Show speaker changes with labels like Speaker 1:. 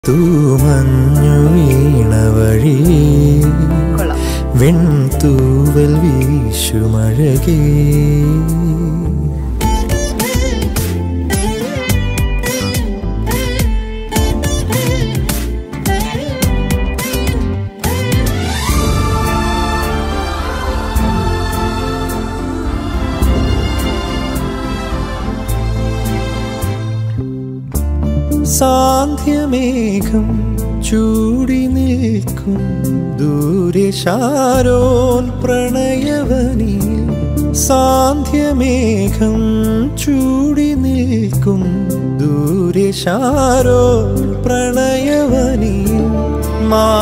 Speaker 1: തൂമഞ്ഞു വീണ വഴി വെൺതൂവൽ വീശുമഴകേ സാന്ധ്യമേഘം ചൂടി നിൽക്കും ദൂരെ ശാരോൻ പ്രണയവനിൽ സാന്ധ്യമേഘം ചൂടി നിൽക്കും ദൂരെ ശാരോൻ പ്രണയവനിൽ